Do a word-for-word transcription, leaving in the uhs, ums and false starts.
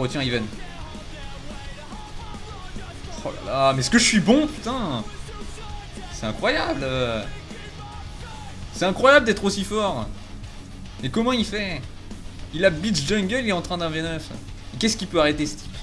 retiens Even. Oh là là, mais est-ce que je suis bon, putain? C'est incroyable. C'est incroyable d'être aussi fort. Et comment il fait? Il a Beach Jungle, il est en train d'un V neuf. Qu'est-ce qui peut arrêter ce type?